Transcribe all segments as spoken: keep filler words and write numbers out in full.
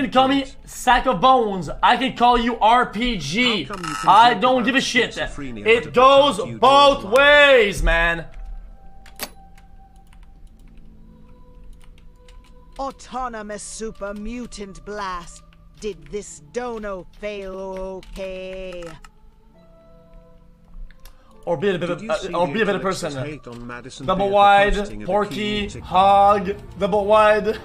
can call me Sack of Bones. I can call you R P G. I don't give a shit. It goes both ways, man. Autonomous super mutant blast. Did this dono fail okay? Or be a bit of uh, or be a better person. Double wide, Porky, Hog, double wide.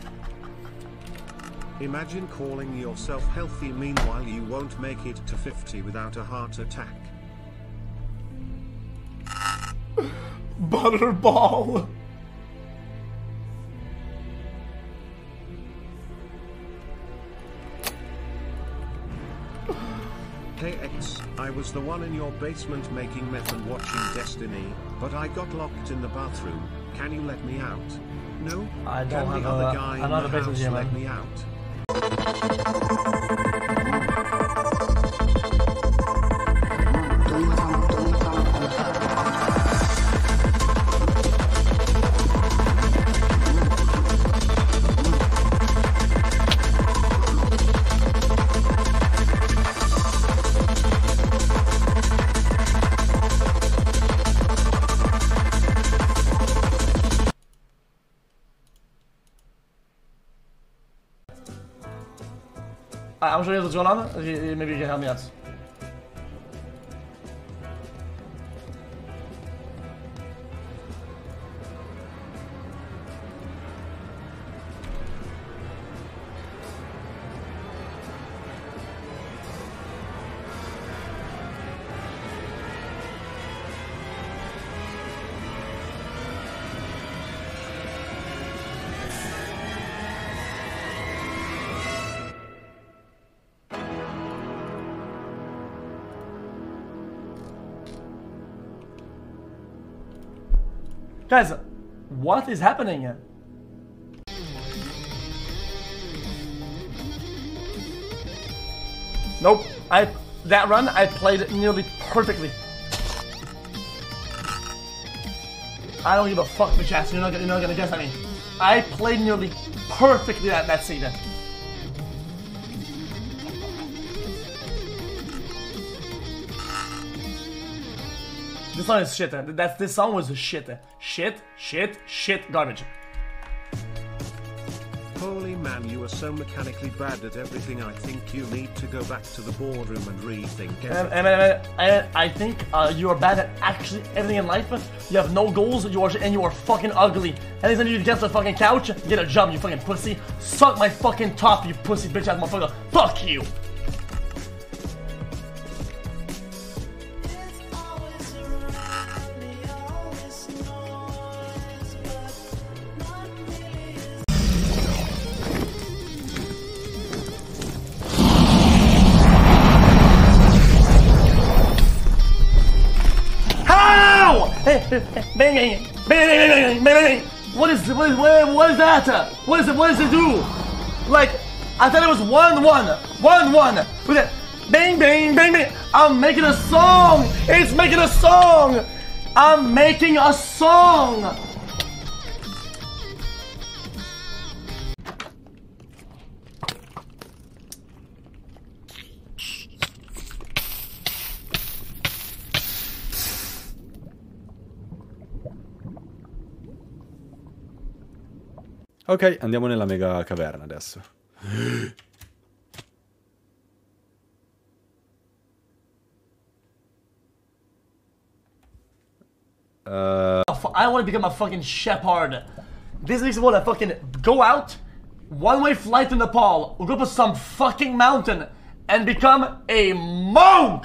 Imagine calling yourself healthy, meanwhile you won't make it to fifty without a heart attack. Butterball. K X, I was the one in your basement making meth and watching Destiny, but I got locked in the bathroom. Can you let me out? No? I don't Can have the a, other guy in another the basement house here, let man. me out? I'm sure what's going on. Maybe you can help me out. Guys, what is happening? Nope. I that run I played nearly perfectly. I don't give a fuck the chat. You're not you're not gonna guess at me. I played nearly perfectly that that scene. This song is shit. That's this song was shit. Shit, shit, shit, garbage. Holy man, you are so mechanically bad at everything. I think you need to go back to the boardroom and rethink everything. And, and, and, and I think uh, you are bad at actually everything in life. You have no goals. You are and you are fucking ugly. Anytime you get to the fucking couch, get a job, you fucking pussy. Suck my fucking top, you pussy bitch ass motherfucker. Fuck you. Bang, bang, bang, bang, bang, bang. What is what is what is that? What is it? What does it do? Like I thought it was one one one one. With it, bang, bang, bang, bang. I'm making a song. It's making a song. I'm making a song. Ok, andiamo nella mega caverna adesso. Uh, I want to become a fucking shepherd. This makes me want to fucking go out, one-way flight to Nepal, or go up to some fucking mountain and become a monk.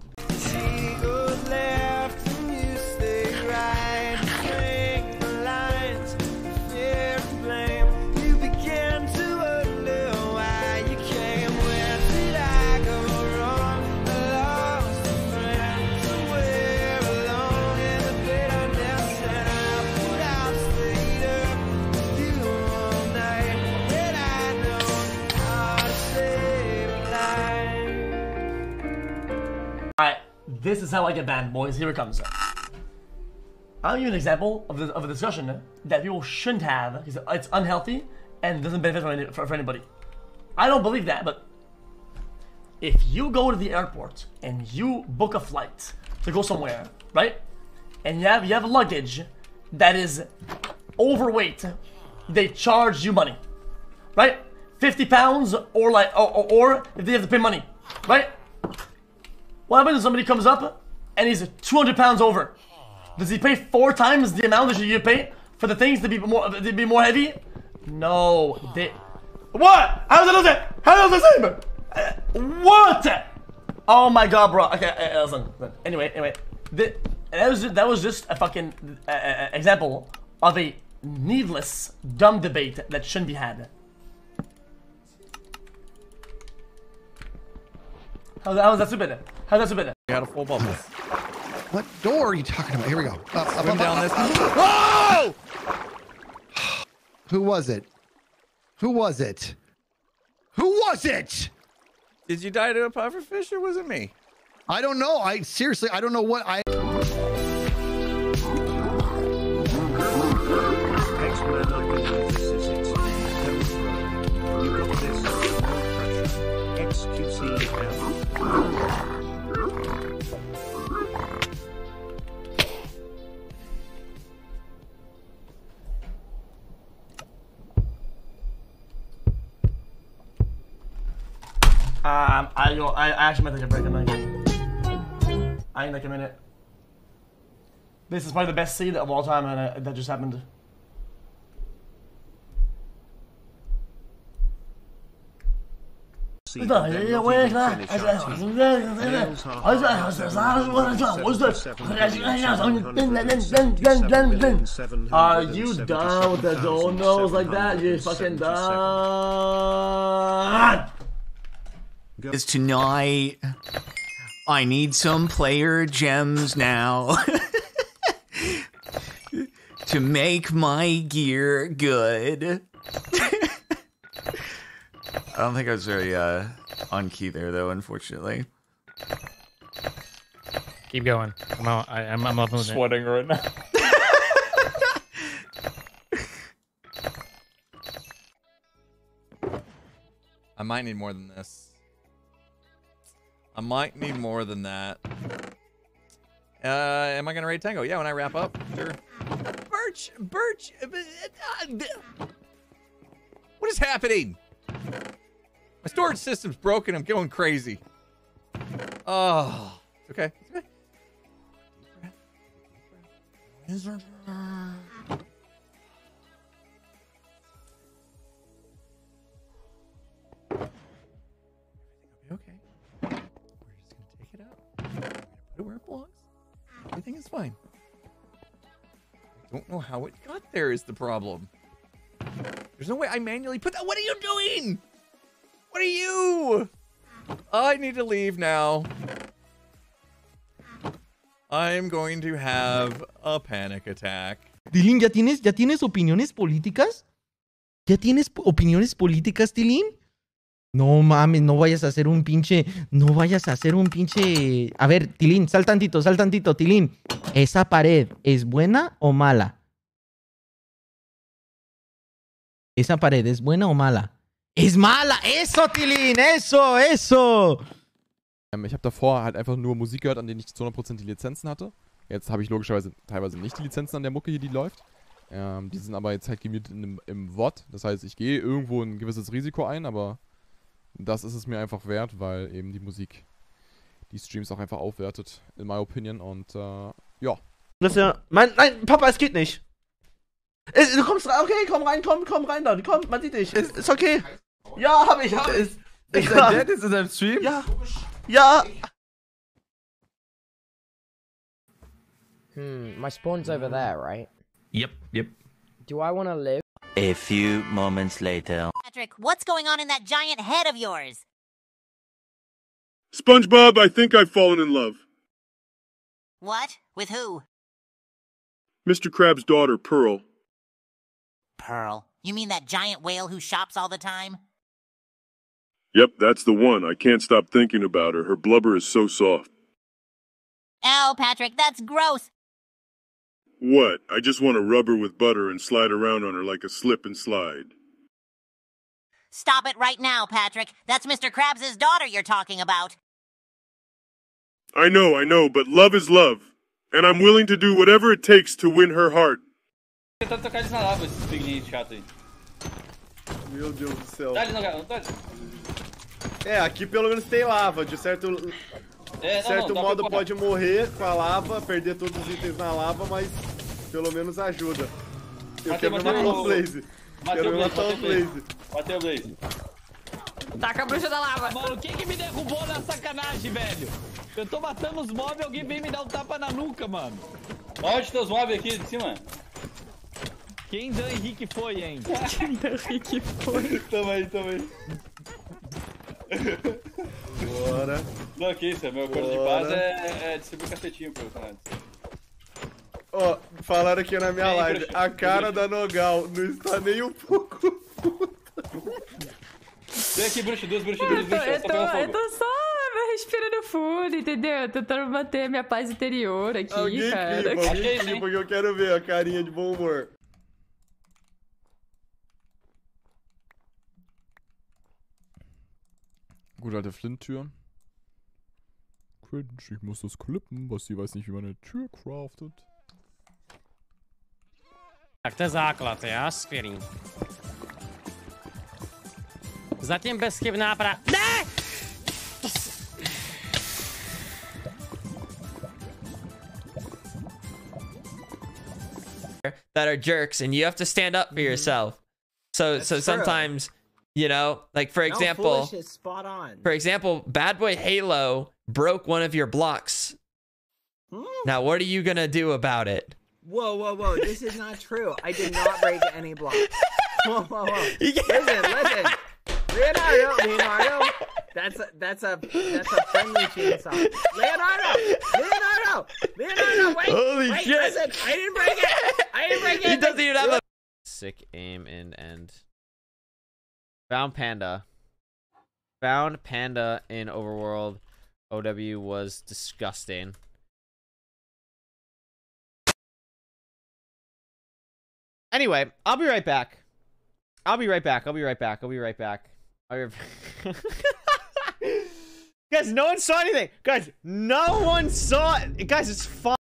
Alright, this is how I get banned, boys. Here it comes. I'll give you an example of, the, of a discussion that people shouldn't have because it's unhealthy and doesn't benefit for, any, for, for anybody. I don't believe that, but if you go to the airport and you book a flight to go somewhere, right? And you have you have luggage that is overweight, they charge you money, right? fifty pounds or like or, or, or if they have to pay money, right? What happens if somebody comes up and he's two hundred pounds over? Does he pay four times the amount that you pay for the things to be more to be more heavy? No, they. What? How's it the same? How's it the same? Uh, what? Oh my god, bro. Okay, uh, listen. Anyway, anyway, the, that was that was just a fucking uh, uh, example of a needless, dumb debate that shouldn't be had. How's that, how's that stupid? How's that stupid? You had a full bubble. What door are you talking about? Here we go. Up, up, Swim up, down up, this. up. Oh! Who was it? Who was it? Who was it? Did you die to a pufferfish or was it me? I don't know. I seriously, I don't know what I. X-Man, I believe this is it. Don't throw. You got this. No pressure. X Q C L. Um, I go. I, I actually might take a break. I'm not kidding. I ain't like a minute. This is probably the best seed of all time, and uh, that just happened. See, but then not even finish our team. Nails are hard. Are you done with the donos like that? You fucking done? Is tonight. I need some player gems now to make my gear good. I don't think I was very uh, on key there, though, unfortunately. Keep going. I'm out. I, I'm, I'm up with it. Sweating right now. I might need more than this. I might need more than that. Uh, am I gonna raid Tango? Yeah, when I wrap up. Sure. Birch, Birch. What is happening? My storage system's broken. I'm going crazy. Oh, okay. Okay. Okay. We're just gonna take it out. We're gonna put it where it belongs. Everything is fine. I don't know how it got there is the problem. There's no way I manually put that. What are you doing? What are you? I need to leave now. I'm going to have a panic attack. Tilín, ¿ya tienes, ¿ya tienes opiniones políticas? ¿Ya tienes opiniones políticas, Tilín? No mames, no vayas a hacer un pinche... No vayas a hacer un pinche... A ver, Tilín, sal tantito, sal tantito, Tilín. ¿Esa pared es buena o mala? ¿Esa pared es buena o mala? ¡Es mala! ¡Eso, Tilín! ¡Eso, eso! Ich habe davor halt einfach nur Musik gehört, an denen ich zu hundert Prozent die Lizenzen hatte. Jetzt habe ich logischerweise teilweise nicht die Lizenzen an der Mucke hier, die läuft. Ähm, die sind aber jetzt halt gemietet im, im V O D. Das heißt, ich gehe irgendwo ein gewisses Risiko ein, aber das ist es mir einfach wert, weil eben die Musik die Streams auch einfach aufwertet, in my opinion. Und äh, ja. Das ist ja... Mein, nein, Papa, es geht nicht. Es, du kommst rein, okay, komm rein, komm, komm rein da. Komm, man sieht dich. Ist, ist okay. Ja, hab ich, hab ich. Ist, ist ja. Dead? Ist in seinem Stream? Ja. Ja. Hmm, my spawn's over there, right? Yep, yep. Do I want to live? A few moments later. Patrick, what's going on in that giant head of yours? SpongeBob, I think I've fallen in love. What? With who? Mister Krabs' daughter, Pearl. Pearl? You mean that giant whale who shops all the time? Yep, that's the one. I can't stop thinking about her. Her blubber is so soft. Ow, Patrick, that's gross. What? I just want to rub her with butter and slide around on her like a slip and slide. Stop it right now, Patrick. That's Mister Krabs' daughter you're talking about. I know, I know, but love is love. And I'm willing to do whatever it takes to win her heart. Tentar tocar eles na lava, esses piglinhos chato aí. Meu Deus do céu. Dá ali, não, não, dá ali. É, aqui pelo menos tem lava. De certo, é, de certo não, não, modo pode morrer com a lava, perder todos os itens na lava, mas pelo menos ajuda. Eu Mateu, quero mateu, matar o o- Blaze. Mateu Quero o Blaze, matar o mateu o Blaze. Blaze. Bateu o Blaze. Taca a bruxa da lava. Mano, quem que me derrubou na sacanagem, velho? Eu tô matando os mobs e alguém vem me dar um tapa na nuca, mano. Onde teus mobs aqui de cima? Quem Dan Henrique foi, hein? Quem Dan Henrique foi? Tamo aí, tamo aí. Bora. Não, que isso, meu corpo de Bora. base é, é distribuir cacetinho pro canal. Ó, falaram aqui na minha Vem, live, bruxa, a cara bruxa. da Nogal não está nem um pouco puta. Vem aqui, bruxa, duas bruxas, duas Eu tô, bruxas, eu, só tô, pegando eu fogo. tô só respirando fundo, entendeu? Tentando manter minha paz interior aqui, Alguém cara. clipa, Achei, alguém sim. clipa que eu quero ver a carinha de bom humor. Gut, alte Flint-Tür. Cringe, ich muss das klippen. Basti weiß nicht, wie man eine Tür craftet. Tak to je základ, já skvělý. Zatím bezchybná pra... Ne! That are jerks, and you have to stand up for yourself. So, so true. sometimes, you know, like for No, example, foolish is spot on. for example, Bad Boy Halo broke one of your blocks. Now, what are you gonna do about it? Whoa, whoa, whoa! This is not true. I did not break any blocks. Whoa, whoa, whoa! Listen, listen, Leonardo, Leonardo. That's a that's a that's a friendly chainsaw. Leonardo, Leonardo, Leonardo. Wait, Holy wait, shit. Listen, I didn't break it. I didn't break it. He doesn't even have a Sick aim and end. Found Panda. Found Panda in Overworld. O W was disgusting. Anyway, I'll be right back. I'll be right back. I'll be right back. I'll be right back. I'll be right back. Guys, no one saw anything. Guys, no one saw it. Guys, it's fine.